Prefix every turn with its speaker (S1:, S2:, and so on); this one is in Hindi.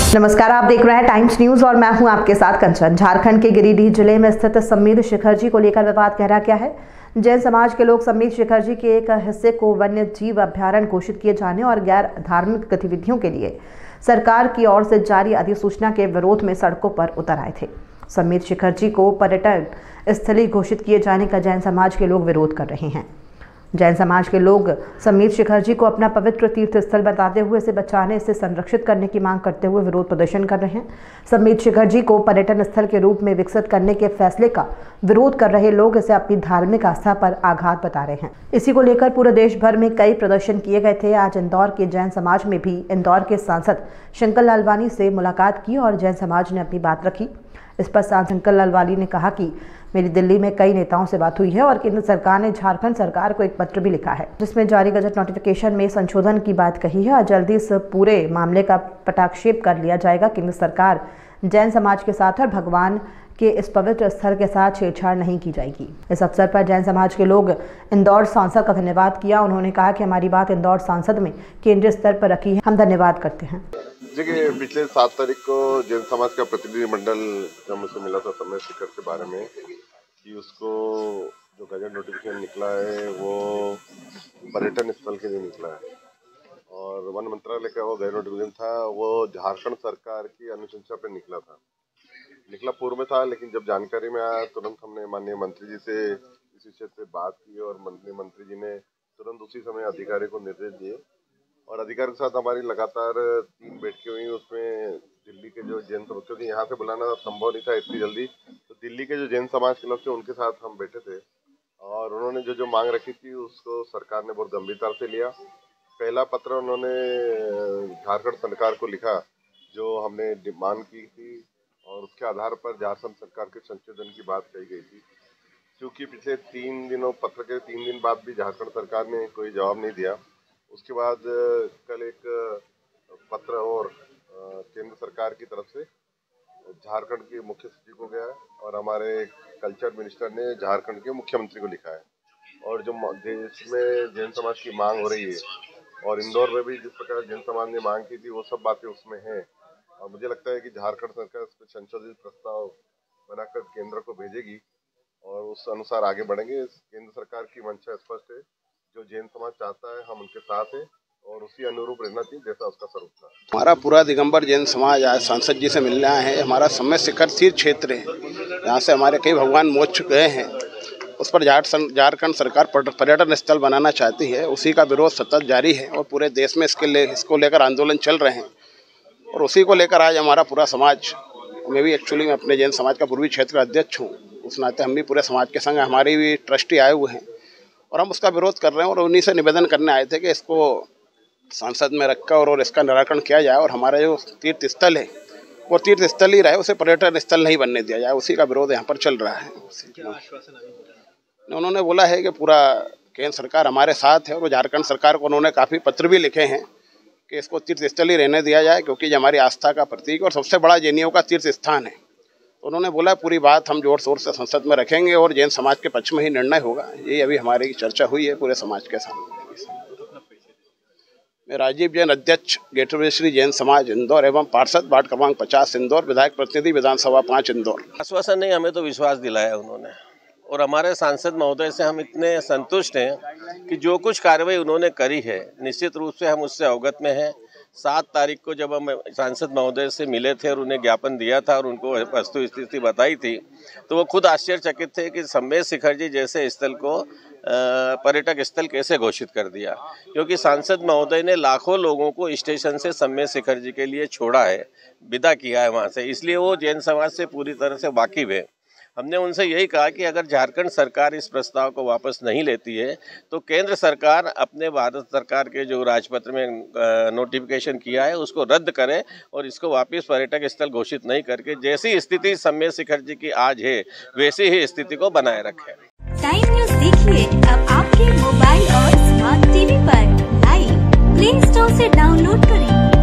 S1: नमस्कार, आप देख रहे हैं टाइम्स न्यूज और मैं हूं आपके साथ कंचन। झारखंड के गिरिडीह जिले में स्थित सम्मेद शिखर जी को लेकर विवाद गहरा गया है। जैन समाज के लोग सम्मेद शिखर जी के एक हिस्से को वन्य जीव अभ्यारण्य घोषित किए जाने और गैर धार्मिक गतिविधियों के लिए सरकार की ओर से जारी अधिसूचना के विरोध में सड़कों पर उतर आए थे। सम्मेद शिखर जी को पर्यटन स्थली घोषित किए जाने का जैन समाज के लोग विरोध कर रहे हैं। जैन समाज के लोग सम्मेद शिखर जी को अपना पवित्र तीर्थ स्थल बताते हुए इसे बचाने, इसे संरक्षित करने की मांग करते हुए विरोध प्रदर्शन कर रहे हैं। सम्मेद शिखर जी को पर्यटन स्थल के रूप में विकसित करने के फैसले का विरोध कर रहे लोग इसे अपनी धार्मिक आस्था पर आघात बता रहे हैं। इसी को लेकर पूरे देश भर में कई प्रदर्शन किए गए थे। आज इंदौर के जैन समाज में भी इंदौर के सांसद शंकर लालवानी से मुलाकात की और जैन समाज ने अपनी बात रखी। इस पर सांसद शंकर लालवानी ने कहा कि मेरी दिल्ली में कई नेताओं से बात हुई है और केंद्र सरकार ने झारखंड सरकार को एक पत्र भी लिखा है जिसमें जारी गजट नोटिफिकेशन में संशोधन की बात कही है और जल्दी इस पूरे मामले का पटाक्षेप कर लिया जाएगा। केंद्र सरकार जैन समाज के साथ और भगवान के इस पवित्र स्थल के साथ छेड़छाड़ नहीं की जाएगी। इस अवसर पर जैन समाज के लोग इंदौर सांसद का धन्यवाद किया। उन्होंने कहा कि हमारी बात इंदौर सांसद में केंद्रीय स्तर पर रखी है, हम धन्यवाद करते हैं।
S2: देखिए, पिछले 7 तारीख को जैन समाज का प्रतिनिधिमंडल जब मुझसे मिला था सम्मेद शिखर के बारे में कि उसको जो गजट नोटिफिकेशन निकला है वो पर्यटन स्थल के लिए निकला है और वन मंत्रालय का वो गजट नोटिफिकेशन था वो झारखंड सरकार की अनुशंसा पे निकला पूर्व में था, लेकिन जब जानकारी में आया तुरंत हमने माननीय मंत्री जी से इस विषय पे बात की और मंत्री जी ने तुरंत उसी समय अधिकारी को निर्देश दिए और अधिकारी के साथ हमारी लगातार 3 बैठकें हुई। उसमें दिल्ली के जो जैन समाज, क्योंकि यहाँ से बुलाना संभव नहीं था इतनी जल्दी, तो दिल्ली के जो जैन समाज के लोग थे उनके साथ हम बैठे थे और उन्होंने जो मांग रखी थी उसको सरकार ने बहुत गंभीरता से लिया। पहला पत्र उन्होंने झारखंड सरकार को लिखा जो हमने मांग की थी और उसके आधार पर झारखंड सरकार के संशोधन की बात कही गई थी। क्योंकि पिछले 3 दिनों पत्र के 3 दिन बाद भी झारखंड सरकार ने कोई जवाब नहीं दिया। उसके बाद कल एक पत्र और केंद्र सरकार की तरफ से झारखंड के मुख्य सचिव को गया और हमारे कल्चर मिनिस्टर ने झारखंड के मुख्यमंत्री को लिखा है और जो देश में जैन समाज की मांग हो रही है और इंदौर में भी जिस प्रकार जैन समाज ने मांग की थी वो सब बातें उसमें हैं और मुझे लगता है कि झारखंड सरकार इस पर संशोधित प्रस्ताव बनाकर केंद्र को भेजेगी और उस अनुसार आगे बढ़ेंगे। केंद्र सरकार की मंशा स्पष्ट है, जो जैन समाज चाहता है हम उनके साथ हैं और उसी अनुरूप रहना चाहिए जैसा उसका स्वरूप था।
S3: हमारा पूरा दिगंबर जैन समाज आज सांसद जी से मिलने आए हैं। हमारा सम्मेद शिखर तीर्थ क्षेत्र है, यहाँ से हमारे कई भगवान मोक्ष गए हैं। उस पर झारखंड सरकार पर्यटन स्थल बनाना चाहती है। उसी का विरोध सतत जारी है और पूरे देश में इसको लेकर आंदोलन चल रहे हैं और उसी को लेकर आज हमारा पूरा समाज, मैं भी एक्चुअली मैं अपने जैन समाज का पूर्वी क्षेत्र अध्यक्ष हूँ, उस नाते हम भी पूरे समाज के संग हमारे भी ट्रस्टी आए हुए हैं और हम उसका विरोध कर रहे हैं और उन्हीं से निवेदन करने आए थे कि इसको संसद में रखकर और इसका निराकरण किया जाए और हमारा जो तीर्थ स्थल है वो तीर्थ स्थल ही रहे, उसे पर्यटन स्थल नहीं बनने दिया जाए। उसी का विरोध यहाँ पर चल रहा है। उन्होंने बोला है कि पूरा केंद्र सरकार हमारे साथ है और झारखंड सरकार को उन्होंने काफ़ी पत्र भी लिखे हैं कि इसको तीर्थ स्थल ही रहने दिया जाए क्योंकि ये हमारी आस्था का प्रतीक और सबसे बड़ा जैनियों का तीर्थ स्थान है। तो उन्होंने बोला पूरी बात हम जोर शोर से संसद में रखेंगे और जैन समाज के पक्ष में ही निर्णय होगा। ये अभी हमारी चर्चा हुई है पूरे समाज के सामने। मैं राजीव जैन, अध्यक्ष गेटवे श्री जैन समाज इंदौर एवं पार्षद वार्ड क्रमांक 50 इंदौर, विधायक प्रतिनिधि विधानसभा 5 इंदौर।
S4: आश्वासन नहीं, हमें तो विश्वास दिलाया उन्होंने और हमारे सांसद महोदय से हम इतने संतुष्ट हैं कि जो कुछ कार्रवाई उन्होंने करी है निश्चित रूप से हम उससे अवगत में हैं। 7 तारीख को जब हम सांसद महोदय से मिले थे और उन्हें ज्ञापन दिया था और उनको वस्तु स्थिति बताई थी तो वो खुद आश्चर्यचकित थे कि सम्मेद शिखर जी जैसे स्थल को पर्यटक स्थल कैसे घोषित कर दिया, क्योंकि सांसद महोदय ने लाखों लोगों को स्टेशन से सम्मेद शिखर जी के लिए छोड़ा है, विदा किया है वहाँ से, इसलिए वो जैन समाज से पूरी तरह से वाकिफ है। हमने उनसे यही कहा कि अगर झारखंड सरकार इस प्रस्ताव को वापस नहीं लेती है तो केंद्र सरकार अपने भारत सरकार के जो राजपत्र में नोटिफिकेशन किया है उसको रद्द करे और इसको वापस पर्यटक स्थल घोषित नहीं करके जैसी स्थिति सम्मेद शिखर जी की आज है वैसी ही स्थिति को बनाए रखे।
S5: टाइम न्यूज देखिए अब आपके मोबाइल और स्मार्ट टीवी पर लाइव प्ले स्टोर से डाउनलोड करें।